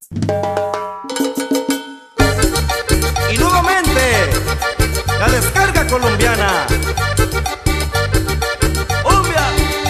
Y nuevamente, la descarga colombiana. ¡Cumbia!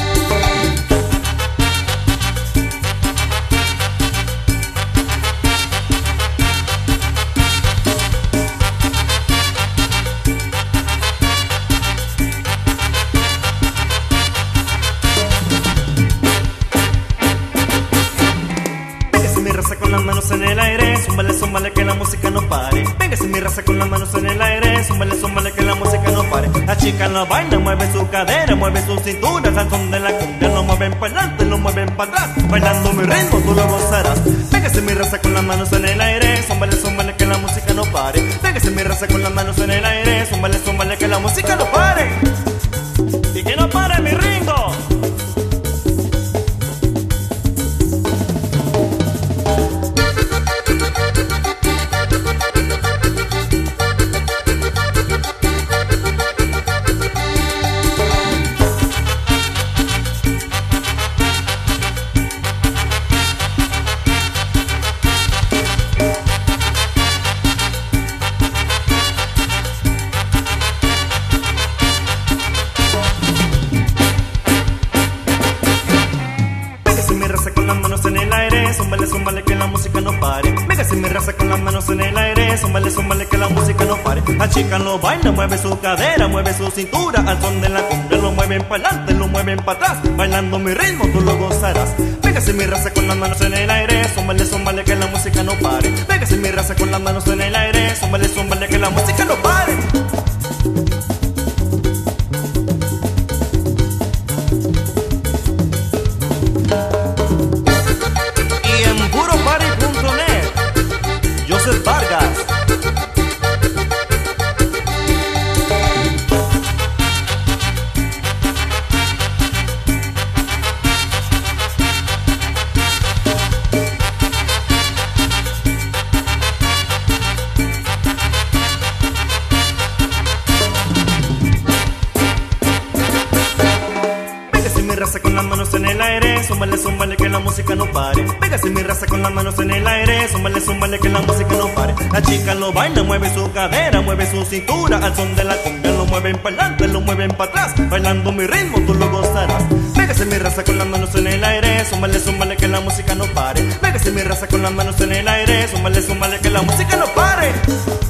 Mi raza con las manos en el aire, zúmbale que la música no pare. Véngase mi raza con las manos en el aire, zúmbale que la música no pare. La chica no baila, mueve su cadera, mueve su cintura, al son de la cumbia, lo mueven para adelante, lo mueven para atrás. Bailando mi ritmo, tú lo gozarás. Véngase mi raza con las manos en el aire, zúmbale que la música no pare. Véngase mi raza con las manos en el aire, zúmbale que la música no pare. Y que no pare mi Ringo. Con las manos en el aire, zúmbale que la música no pare. Véngase mi raza con las manos en el aire, zúmbale que la música no pare. La chica no baila, mueve su cadera, mueve su cintura, al son de la cumbia, lo mueven para adelante, lo mueven para atrás. Bailando mi ritmo, tú lo gozarás. Véngase mi raza con las manos en el aire, zúmbale que la música no pare. Véngase mi raza con las manos en el aire, zúmbale que la música no pare. Joseph Vargas. Véngase mi raza con las manos en el aire, zúmbale que la música no pare. Véngase mi raza con las manos en el aire, zúmbale que la música no pare. La chica lo baila, mueve su cadera, mueve su cintura, al son de la cumbia, lo mueven para adelante, lo mueven para atrás. Bailando mi ritmo, tú lo gozarás. Véngase mi raza con las manos en el aire, zúmbale que la música no pare. Véngase mi raza con las manos en el aire, zúmbale que la música no pare.